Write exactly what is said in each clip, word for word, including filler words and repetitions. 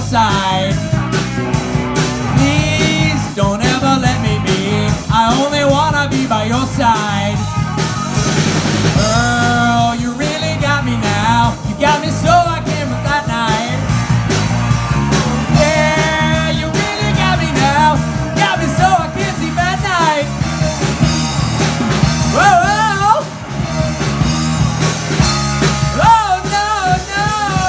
side. Please don't ever let me be. I only wanna be by your side. Girl, you really got me now. You got me so I can't miss that night. Yeah, you really got me now. Got me so I can't sleep at night. Whoa, whoa. Oh, no, no.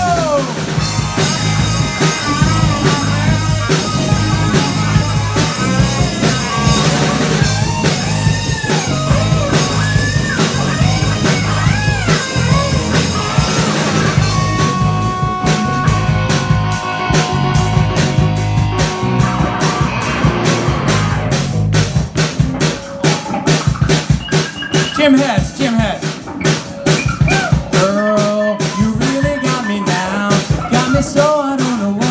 Jim Hess, Jim Hess. Girl, you really got me now. Got me so I don't know what